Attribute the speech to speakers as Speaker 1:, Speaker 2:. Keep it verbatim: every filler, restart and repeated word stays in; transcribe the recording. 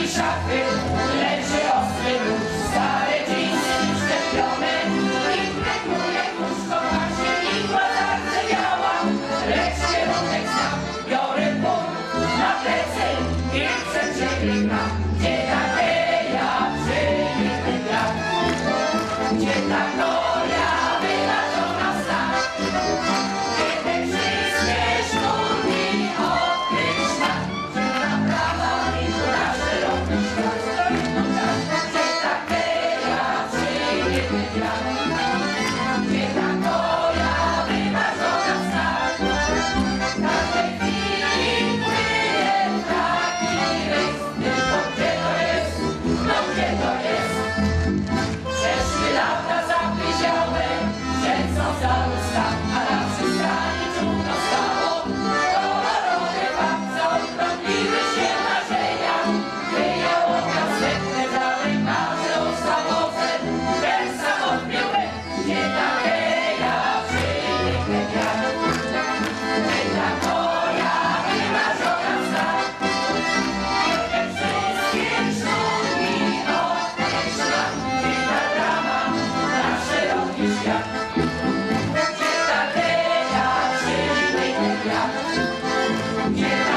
Speaker 1: szafy leży ostry nóż, stare dżinsy szczepione i wklepuje puszką właśnie igła zardzewiała. Lecz kierunek znam, biorę punkt na plecy i przed siebie gram. Gdzie ta geja przyjmie gram? Gdzie ta gloria wyrażona sta? Gdzie te wszystkie sztuki odkryć szmat? Gdzie ta prawa i na szeroki świat? Gdzie ta geja przyjmie gram? Gdzie ta gloria wyrażona sta? W każdej chwili płynie taki rejs. Tylko gdzie to jest? No gdzie to jest? Przeszły lata zapyziałe, kręcą za usta, a na przystani czółno stało. Kolorowe babce, odtrąbiły się marzenia, wyjęło kasetę, dalej marzę o zawodze. Ten samotny łeb, gdzie ta geja przyjmie wiatr? Gdzie ta gloria wymarzona sta? Gdzie te wszystkie sztuki odkryć szmat? Gdzie ta drama na szeroki świat? Gdzie ta geja przyjmie wiatr? Gdzie ta